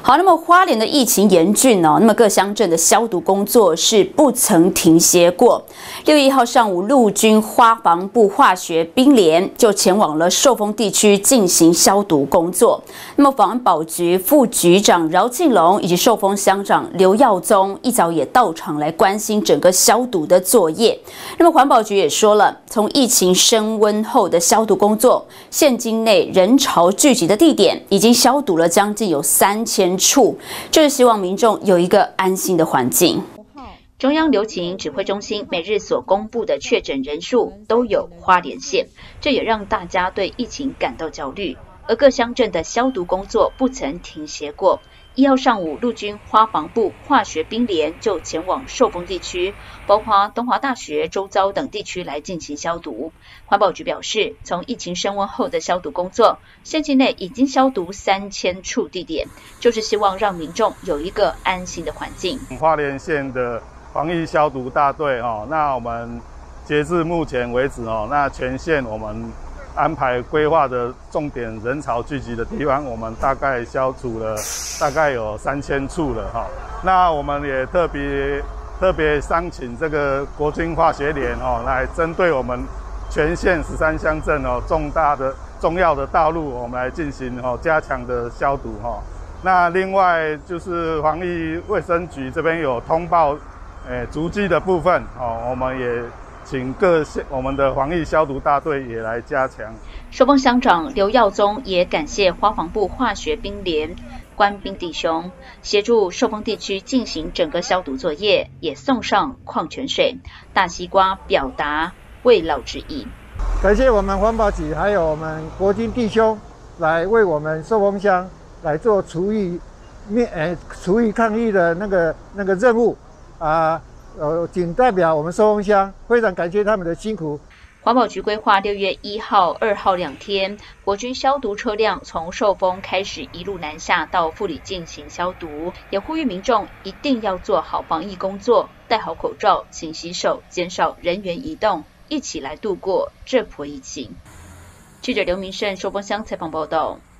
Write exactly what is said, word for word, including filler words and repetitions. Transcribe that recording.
好，那么花莲的疫情严峻哦，那么各乡镇的消毒工作是不曾停歇过。六月一号上午，陆军花防部化学兵连就前往了寿丰地区进行消毒工作。那么防保局副局长饶庆龙以及寿丰乡长刘耀宗一早也到场来关心整个消毒的作业。那么环保局也说了，从疫情升温后的消毒工作，现今内人潮聚集的地点已经消毒了将近有三千处，就是希望民众有一个安心的环境。 中央流行指挥中心每日所公布的确诊人数都有花莲县，这也让大家对疫情感到焦虑。而各乡镇的消毒工作不曾停歇过。一号上午，陆军花防部化学兵连就前往寿丰地区，包括东华大学周遭等地区来进行消毒。环保局表示，从疫情升温后的消毒工作，县境内已经消毒三千处地点，就是希望让民众有一个安心的环境。 花莲县的防疫消毒大队哦，那我们截至目前为止哦，那全县我们安排规划的重点人潮聚集的地方，我们大概消除了大概有三千处了哈。那我们也特别特别商请这个国军化学连哦，来针对我们全县十三乡镇哦重大的重要的道路，我们来进行哦加强的消毒哈。那另外就是防疫卫生局这边有通报，诶足迹的部分哦，我们也请各县我们的防疫消毒大队也来加强。 寿丰乡长刘耀宗也感谢花防部化学兵连官兵弟兄协助寿丰地区进行整个消毒作业，也送上矿泉水、大西瓜，表达慰劳之意。 感谢我们环保局还有我们国军弟兄来为我们寿丰乡来做除疫面诶除疫抗疫的那个那个任务啊。呃，仅代表我们寿丰乡非常感谢他们的辛苦。 环保局规划六月一号、二号两天，国军消毒车辆从寿丰开始一路南下到富里进行消毒，也呼吁民众一定要做好防疫工作，戴好口罩，勤洗手，减少人员移动，一起来度过这波疫情。记者刘明胜寿丰乡采访报道。